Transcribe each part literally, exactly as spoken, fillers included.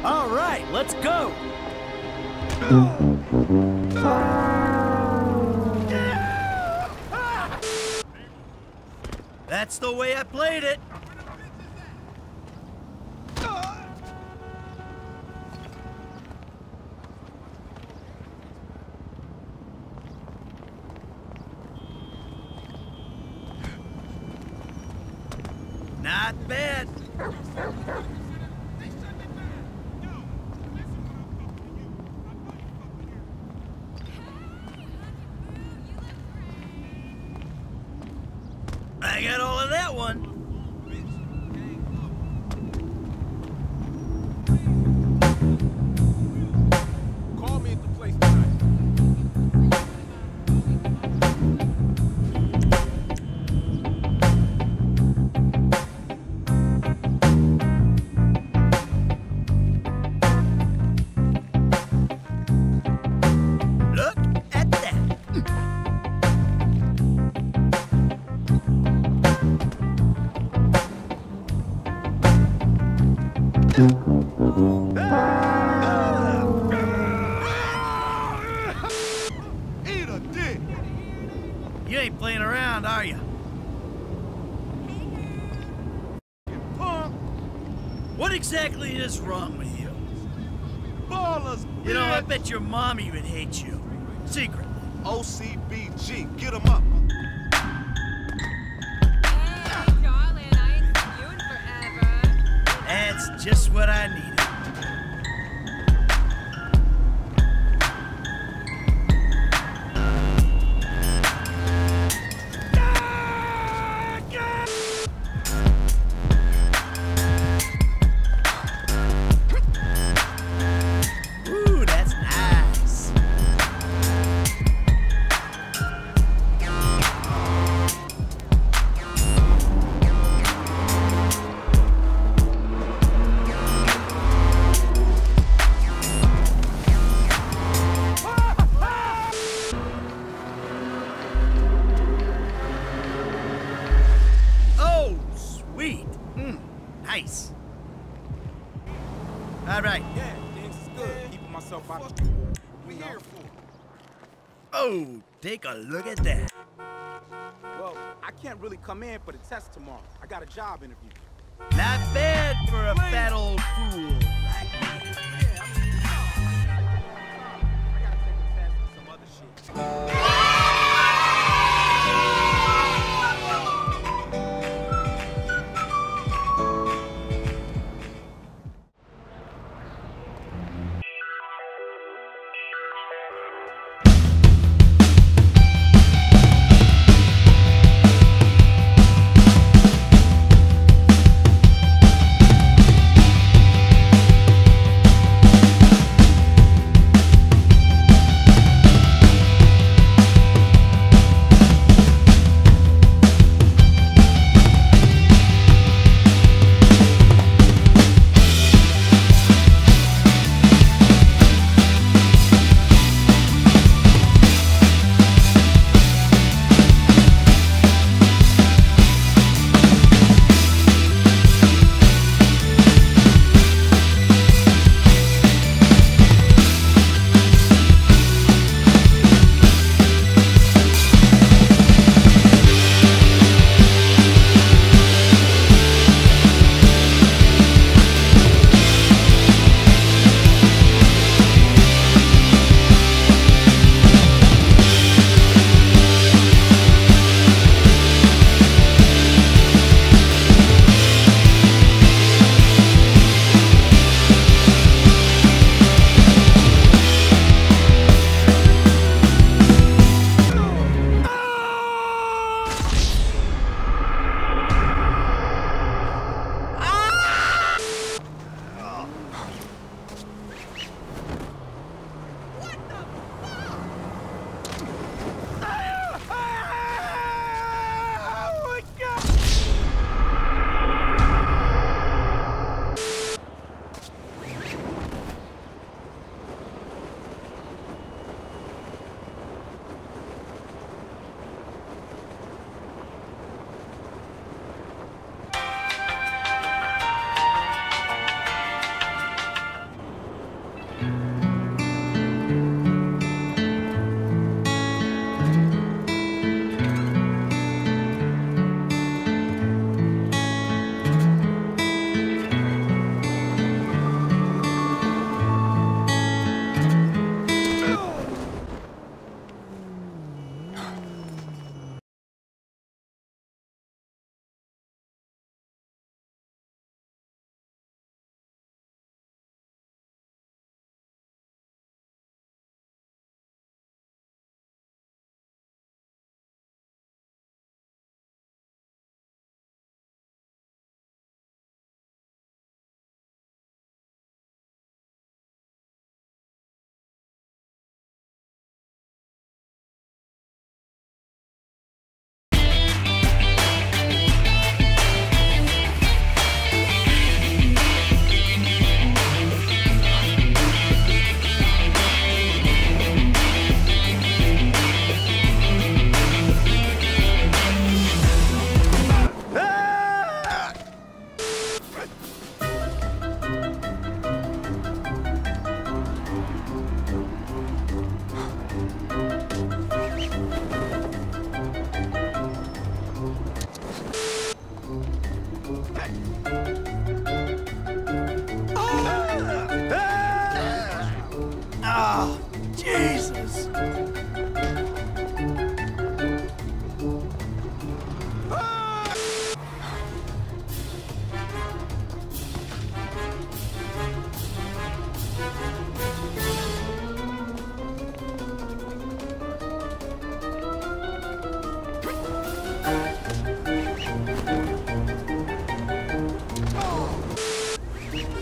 All right, let's go. That's the way I played it. Not bad. I got all of that one. Call me at the place tonight. Look at that. Eat a dick! You ain't playing around, are you? Punk! What exactly is wrong with you? Ballers, You know, I bitch. bet your mommy would hate you. Secretly. O C B G, get him up. Hey, darling, I ain't seen you in forever. That's just what I needed. Ooh, that's nice. Oh, sweet. Mm, nice. All right. Yeah, things is good. Keeping myself out. We here for. Oh, take a look at that. Well, I can't really come in for the test tomorrow. I got a job interview. Not bad for a fat old fool like me. Yeah, I mean, I gotta take a test and some other shit.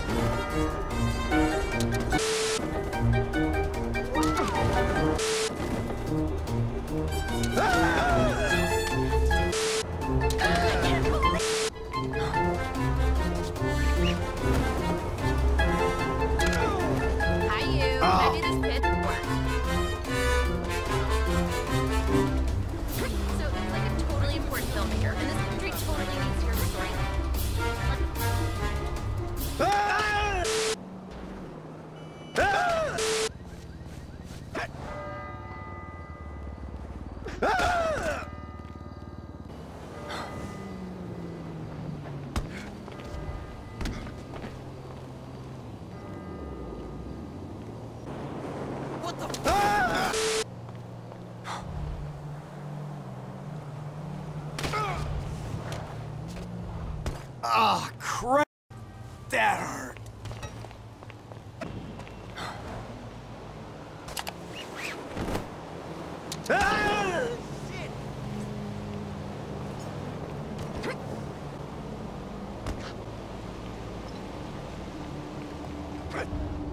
Hi, you. Can I do this pit? So it's like a totally important filmmaker, and this country totally needs your restoring. What the f- Ah, crap! That hurt. Ah! Shit!